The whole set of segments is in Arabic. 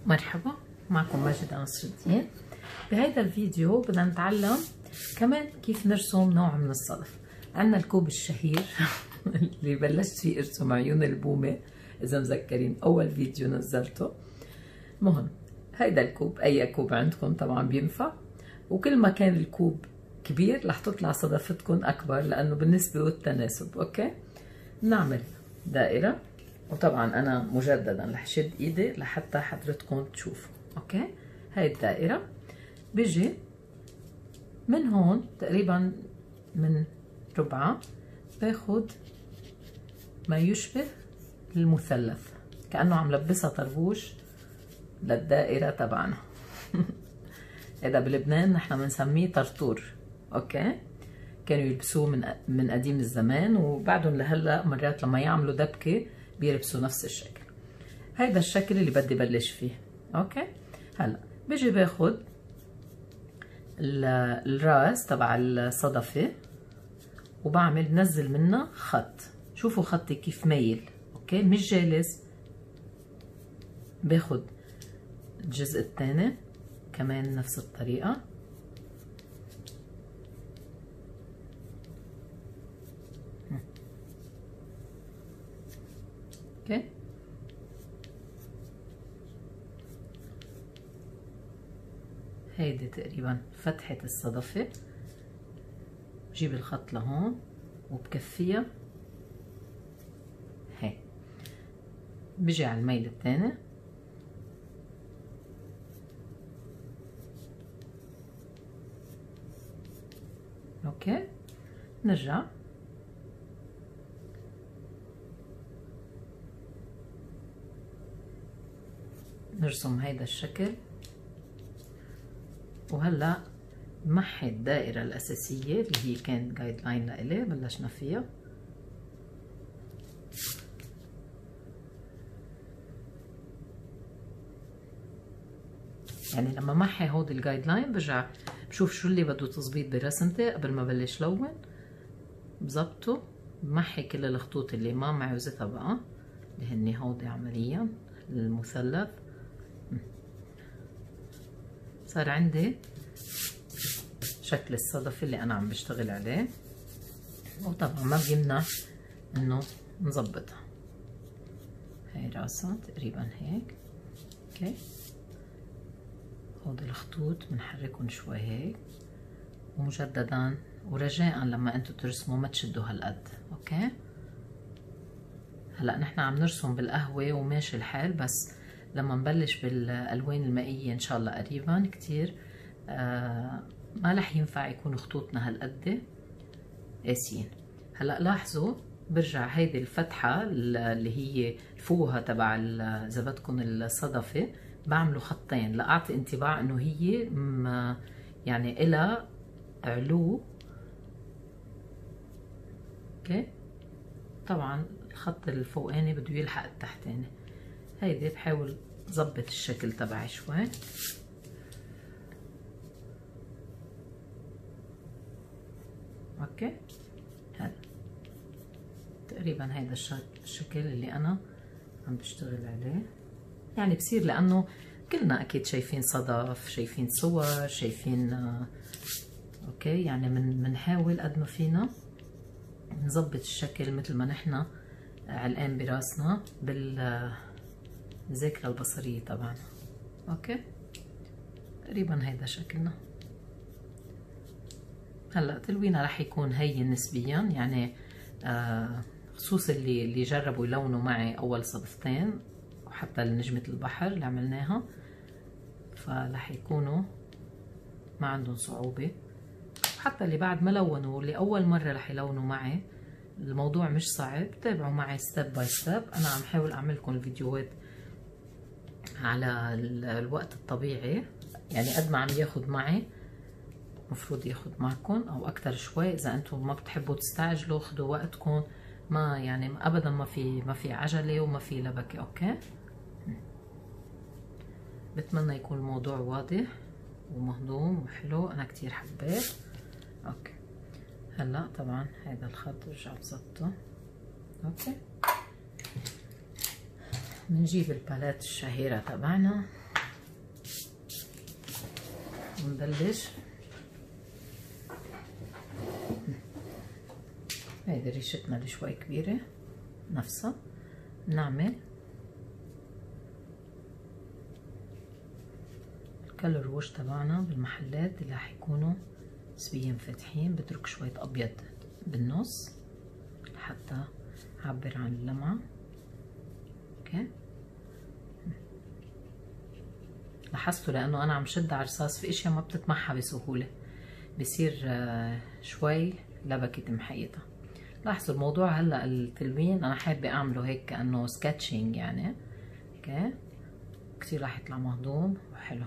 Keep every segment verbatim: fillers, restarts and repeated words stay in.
مرحبا، معكم ماجدة نصر الدين. بهذا الفيديو بدنا نتعلم كمان كيف نرسم نوع من الصدف. عندنا الكوب الشهير اللي بلشت فيه ارسم عيون البومة، إذا مذكرين أول فيديو نزلته. مهم هيدا الكوب، أي كوب عندكم طبعا بينفع، وكل ما كان الكوب كبير رح تطلع صدفتكم أكبر لأنه بالنسبة والتناسب. أوكي، نعمل دائرة، وطبعا انا مجددا رح شد ايدي لحتى حضرتكم تشوفوا. اوكي، هاي الدائرة بيجي من هون تقريبا من ربعة، باخد ما يشبه المثلث، كأنه عم لبسها طربوش للدائرة تبعنا. هذا بلبنان نحن بنسميه طرطور. اوكي، كانوا يلبسوه من من قديم الزمان، وبعدهم لهلا مرات لما يعملوا دبكة بيلبسوا نفس الشكل. هيدا الشكل اللي بدي بلش فيه. اوكي، هلا بيجي باخد الراس تبع الصدفة وبعمل بنزل منها خط. شوفوا خطي كيف مايل. اوكي، مش جالس. باخد الجزء الثاني كمان نفس الطريقة. اوكي، هيدي تقريبا فتحة الصدفة. بجيب الخط لهون وبكفيها هي. بجي على الميل الثاني، اوكي، نرجع نرسم هيدا الشكل. وهلا بمحي الدائرة الأساسية اللي هي كانت جايد لاين لإلي بلشنا فيها. يعني لما محي هودي الجايد لاين برجع بشوف شو اللي بده تظبيط برسمتي قبل ما بلش لون، بظبطه. بمحي كل الخطوط اللي ما معي وزتها بقى، اللي هني هودي عمليا المثلث. صار عندي شكل الصدفة اللي أنا عم بشتغل عليه، وطبعا ما بيمنع إنه نظبطها. هاي راسها تقريبا هيك. أوكي، هودي الخطوط بنحركهم شوي هيك، ومجددا ورجاء لما أنتوا ترسموا ما تشدوا هالقد. أوكي، هلا نحن عم نرسم بالقهوة وماشي الحال، بس لما نبلش بالالوان المائيه ان شاء الله قريبا كتير آه ما رح ينفع يكون خطوطنا هالقد قاسيين. هلا لاحظوا برجع هيدي الفتحه اللي هي فوها تبع اذا بدكم الصدفه بعمله خطين لاعطي انطباع انه هي يعني إلها علو. اوكي، طبعا الخط الفوقاني بده يلحق التحتاني. هيدي بحاول ظبط الشكل تبعي شوي. اوكي، هلا تقريبا هيدا الشكل اللي انا عم بشتغل عليه. يعني بصير لانه كلنا اكيد شايفين صدف، شايفين صور، شايفين آه اوكي، يعني من بنحاول قد ما فينا نظبط الشكل مثل ما نحن علقان براسنا بال الذاكرة البصرية تبعنا. اوكي، تقريبا هيدا شكلنا. هلا تلوينها رح يكون هين نسبيا، يعني آه خصوصا اللي اللي جربوا يلونوا معي اول صدفتين وحتى نجمة البحر اللي عملناها، فرح يكونوا ما عندهم صعوبة. حتى اللي بعد ما لونوا اللي اول مرة رح يلونوا معي الموضوع مش صعب. تابعوا معي ستيب باي ستيب. انا عم حاول اعمل لكم الفيديوهات على الوقت الطبيعي، يعني قد ما عم ياخد معي مفروض ياخد معكم او اكتر شوي. اذا انتم ما بتحبوا تستعجلوا خدوا وقتكم، ما يعني ابدا ما في ما في عجله وما في لبكه. اوكي، بتمنى يكون الموضوع واضح ومهضوم وحلو، انا كتير حبيت. اوكي، هلا طبعا هذا الخط برجع بظبطه. اوكي، بنجيب الباليت الشهيرة تبعنا ونبلش. هيدي ريشتنا اللي شوي كبيرة نفسها. نعمل الكلر ووش تبعنا بالمحلات اللي رح يكونوا نسبيا فاتحين. بترك شوية أبيض بالنص حتى أعبر عن اللمعة. اوكي، لاحظتوا لأنه أنا عم شد على الرصاص في اشياء ما بتتمحى بسهولة، بصير شوي لبكة محيطة. لاحظوا الموضوع هلا التلوين أنا حابة أعمله هيك كأنه سكتشنج يعني. اوكي، كتير راح يطلع مهضوم وحلو.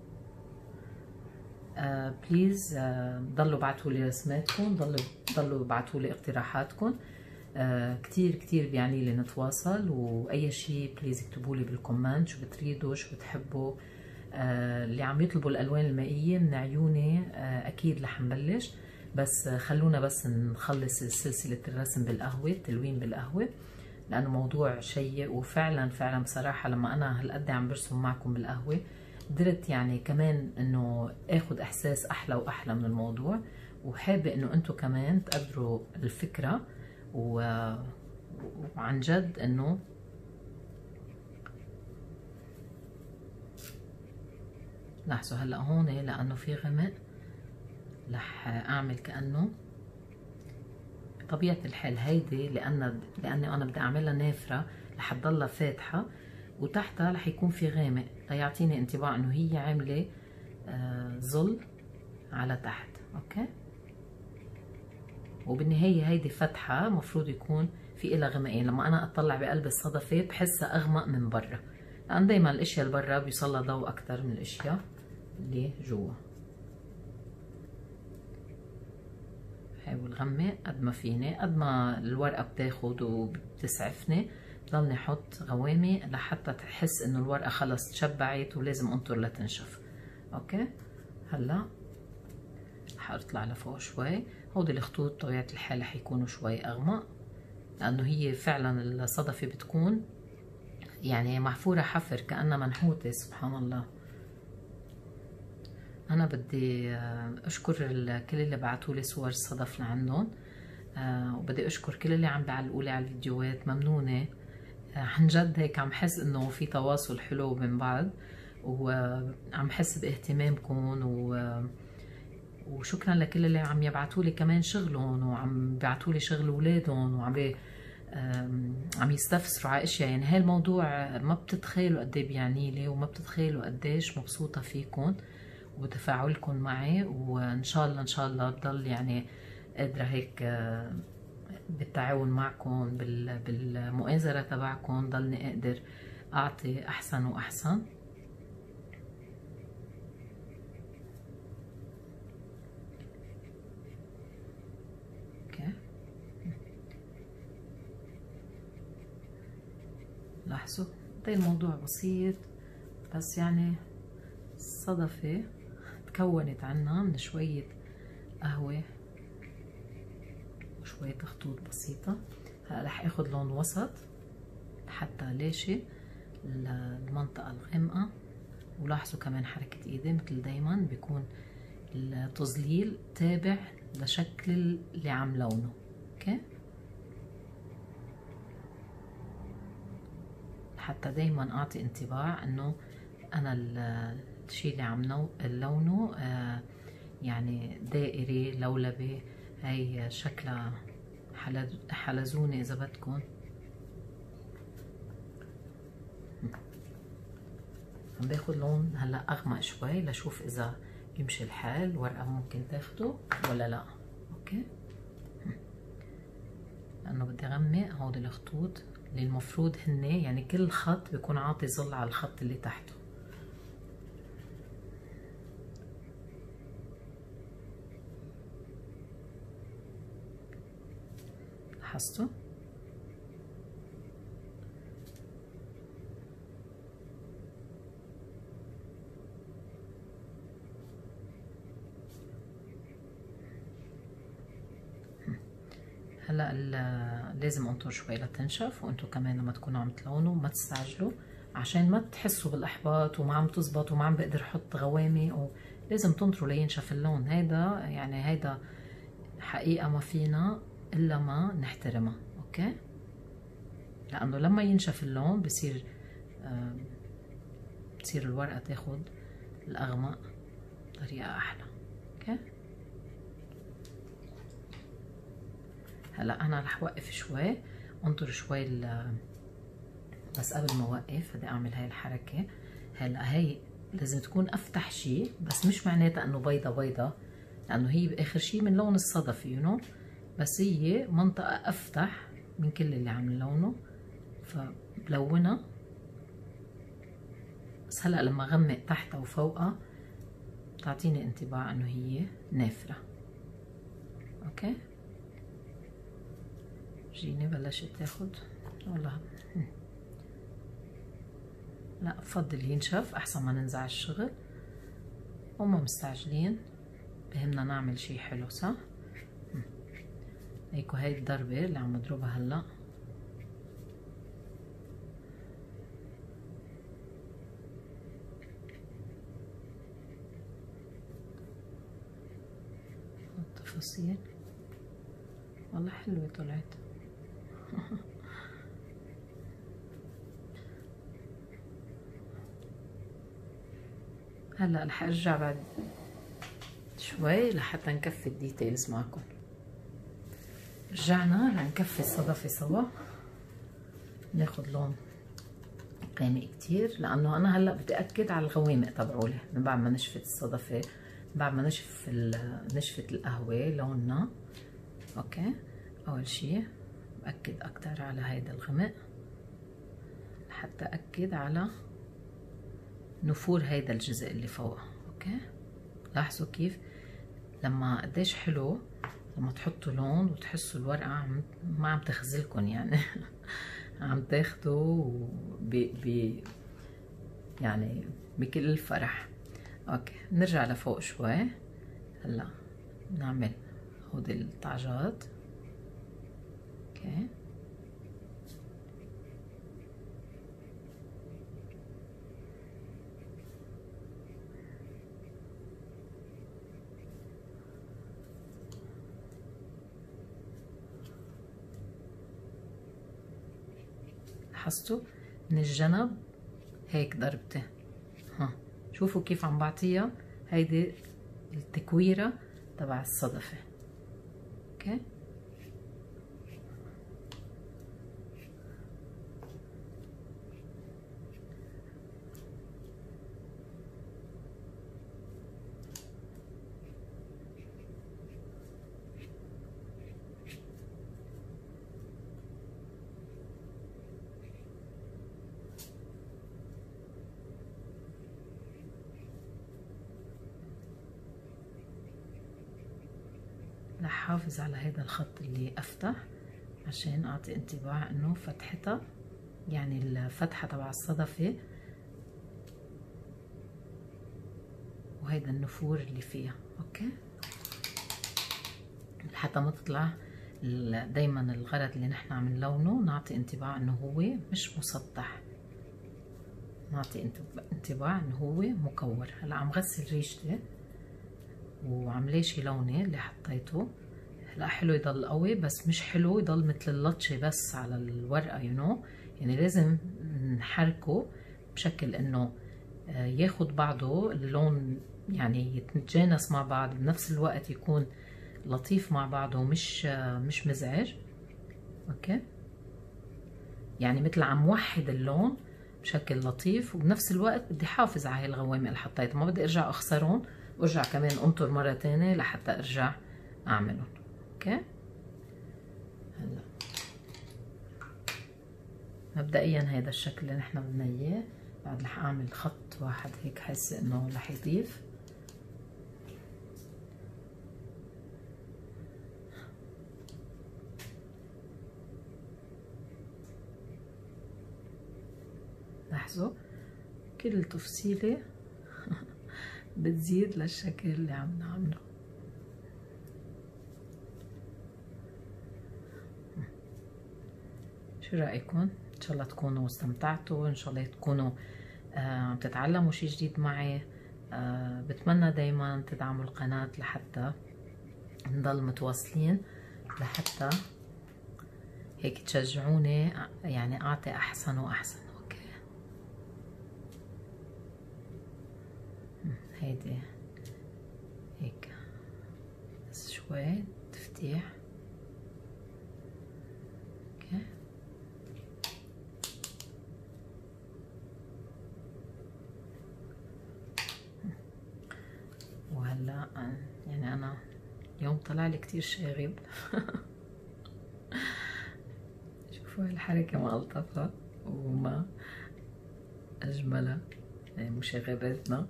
آه بليز آه ضلوا بعتوا لي رسماتكم، ضلوا ضلوا بعتوا لي اقتراحاتكم. آه كتير كتير بيعني لي نتواصل، واي شيء بليز اكتبوا لي بالكومنت شو بتريدوا شو بتحبوا. آه اللي عم يطلبوا الالوان المائيه من عيوني آه اكيد رح نبلش، بس آه خلونا بس نخلص سلسله الرسم بالقهوه، التلوين بالقهوه، لانه موضوع شيق. وفعلا فعلا بصراحه لما انا هالقد عم برسم معكم بالقهوه قدرت يعني كمان انه اخذ احساس احلى واحلى من الموضوع. وحابه انه انتم كمان تقدروا الفكره و... وعن جد انه لاحظوا هلا هون لانه في غمق رح اعمل كانه بطبيعه الحال هيدي لان لاني انا بدي اعملها نافره رح تضلها فاتحه، وتحتها رح يكون في غامق ليعطيني انطباع انه هي عامله آه ظل على تحت. اوكي، وبالنهايه هيدي فتحه مفروض يكون في إلها غمقين. لما انا اطلع بقلب الصدفه بحسها اغمق من برا، لان دايما الاشياء اللي برا بيوصلها ضوء اكثر من الاشياء اللي جوا. بحاول غمق قد ما فيني، قد ما الورقه بتاخد وبتسعفني ضلني احط غوامق لحتى تحس انه الورقه خلص تشبعت ولازم انطر لتنشف. اوكي، هلا حاطلع لفوق شوي. هودي الخطوط بطبيعه الحال رح يكونوا شوي اغمق، لانه هي فعلا الصدفه بتكون يعني محفوره حفر كانها منحوته. سبحان الله. انا بدي اشكر كل اللي بعتوا لي صور الصدف لعندهم، وبدي اشكر كل اللي عم بيعلقوا لي على الفيديوهات. ممنونه عن جد، هيك عم حس انه في تواصل حلو بين بعض، وعم حس باهتمامكم. و وشكرا لكل اللي عم يبعتوا لي كمان شغلهم، وعم بيبعتوا لي شغل اولادهم، وعم بي عم يستفسروا على اشياء. يعني هاي الموضوع ما بتتخيلوا قد ايه بيعني لي، وما بتتخيلوا قديش مبسوطه فيكم وتفاعلكم معي. وان شاء الله ان شاء الله بضل يعني قادره هيك بالتعاون معكم بالمؤازره تبعكم ضلني اقدر اعطي احسن واحسن. اوكي، لاحظوا قد ايه الموضوع بسيط، بس يعني الصدفه تكونت عنا من شويه قهوه وشويه خطوط بسيطه. هلا رح اخذ لون وسط حتى لاشي المنطقه الغامقه. ولاحظوا كمان حركه ايدي مثل دايما بيكون التظليل تابع لشكل اللي عم لونه. اوكي، حتى دايما اعطي انطباع انه انا الشيء اللي عم لونه آه يعني دائري لولبي. هي شكلها حلزوني اذا بدكم. عم باخد لون هلا اغمق شوي لشوف اذا يمشي الحال الورقه ممكن تاخده ولا لا. اوكي، لانه بدي اغمق هودي الخطوط اللي المفروض هن يعني كل خط بيكون عاطي ظل على الخط اللي تحته. لاحظتوا؟ هلا لازم انطر شوي لتنشف، وانتم كمان لما تكونوا عم تلونوا ما تستعجلوا عشان ما تحسوا بالاحباط وما عم تزبط وما عم بقدر احط غوامق. لازم تنطروا لينشف اللون. هيدا يعني هيدا حقيقة ما فينا إلا ما نحترمها، أوكي؟ لأنه لما ينشف اللون بصير آه بتصير الورقة تاخد الأغمق بطريقة أحلى، أوكي؟ هلا أنا رح وقف شوي، انطر شوي بس قبل ما أوقف بدي أعمل هاي الحركة. هلا هي لازم تكون أفتح شي، بس مش معناتها إنه بيضة بيضة، لأنه هي بآخر شي من لون الصدفي يو نو، بس هي منطقة أفتح من كل اللي عم لونه، فبلونها. بس هلا لما غمق تحتها وفوقها بتعطيني انطباع إنه هي نافرة، أوكي؟ جيني بلشت تاخد والله، لا بفضل ينشف احسن ما ننزع الشغل، وما مستعجلين، بهمنا نعمل شي حلو صح؟ هيكو هاي الضربة اللي عم اضربها هلا التفاصيل والله حلوة طلعت. هلا رح ارجع بعد شوي لحتى نكفي الديتيلز معكم. رجعنا لنكفي الصدفة سوا، ناخد لون غامق كتير، لانه انا هلا بدي اكد على الغوامق تبعولي من بعد ما نشفت الصدفة، بعد ما نشف نشفت القهوة لوننا، اوكي؟ اول شي باكد اكتر على هيدا الغمق لحتى اكد على نفور هيدا الجزء اللي فوق، اوكي؟ لاحظوا كيف لما قديش حلو لما تحطوا لون وتحسوا الورقة عم ما عم تخزلكن يعني عم تاخدوا ب ب يعني بكل الفرح. اوكي نرجع لفوق شوي. هلا نعمل هودي الطعجات، اوكي؟ لاحظتوا من الجنب هيك ضربتي، ها شوفوا كيف عم بعطيها هيدي التكويرة تبع الصدفة، اوكي؟ رح حافظ على هذا الخط اللي افتح عشان اعطي انطباع انه فتحتها، يعني الفتحة تبع الصدفة وهيدا النفور اللي فيها، اوكي؟ لحتى ما تطلع دايما الغرض اللي نحن عم نلونه نعطي انطباع انه هو مش مسطح، نعطي انطباع انه هو مكور. هلا عم غسل ريشتي وعمليه شي لوني اللي حطيته. هلا حلو يضل قوي بس مش حلو يضل مثل اللطشة بس على الورقة يو نو، يعني لازم نحركه بشكل انه ياخد بعضه اللون، يعني يتجانس مع بعض بنفس الوقت يكون لطيف مع بعضه مش مش مزعج، اوكي؟ يعني مثل عم وحد اللون بشكل لطيف، وبنفس الوقت بدي حافظ على هاي الغوامق اللي حطيتها، ما بدي ارجع اخسرهم وارجع كمان انطر مرة تانية لحتى ارجع اعملهم، اوكي؟ هلا مبدئيا هيدا الشكل اللي نحن بدنا اياه. بعد رح اعمل خط واحد هيك حاسة انه رح يضيف، لاحظوا كل تفصيلة بتزيد للشكل اللي عم نعمله. شو رأيكم؟ ان شاء الله تكونوا استمتعتوا، ان شاء الله تكونوا عم آه تتعلموا شي جديد معي. آه بتمنى دايما تدعموا القناة لحتى نضل متواصلين، لحتى هيك تشجعوني يعني اعطي احسن واحسن. اوكي هيدي هيك بس شوي تفتيح. اوكي وهلا يعني انا اليوم طلع لي كتير شاغب. شوفوا الحركة ما ألطفها وما أجملها، يعني مشاغباتنا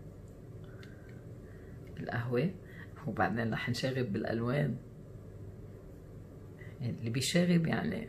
بالقهوة، وبعدين رح نشاغب بالألوان. يعني اللي بيشاغب يعني.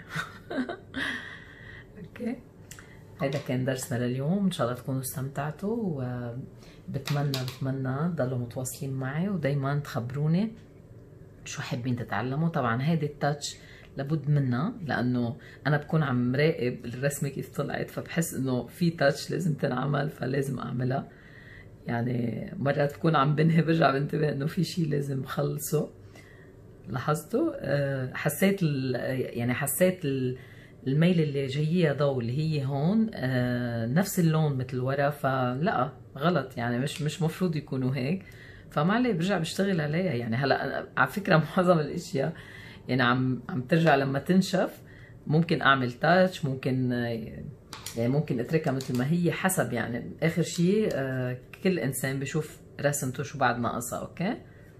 اوكي هيدا كان درسنا لليوم، ان شاء الله تكونوا استمتعتوا، وبتمنى بتمنى تضلوا متواصلين معي ودايما تخبروني شو حابين تتعلموا. طبعا هيدي التاتش لابد منها، لانه انا بكون عم راقب الرسمه كيف طلعت، فبحس انه في تاتش لازم تنعمل فلازم اعملها. يعني مرات بكون عم بنهي برجع بنتبه انه في شيء لازم خلصه. لاحظتوا؟ حسيت يعني حسيت الميل اللي جاييه ضوء اللي هي هون نفس اللون مثل ورا، فلا غلط يعني، مش مش مفروض يكونوا هيك. فما عليه برجع بشتغل عليها. يعني هلا على فكره معظم الاشياء يعني عم عم ترجع لما تنشف، ممكن اعمل تاتش، ممكن يعني ممكن اتركها مثل ما هي حسب يعني اخر شيء كل انسان بشوف رسمته شو بعد ناقصها. اوكي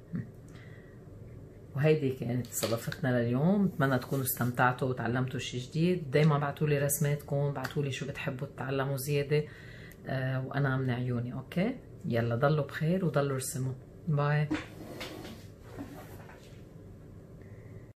وهيدي كانت صدفتنا لليوم، بتمنى تكونوا استمتعتوا وتعلمتوا شيء جديد. دايما بعتوا لي رسماتكم، بعتوا لي شو بتحبوا تتعلموا زياده، آه وانا من عيوني. اوكي يلا ضلوا بخير وضلوا رسموا. باي.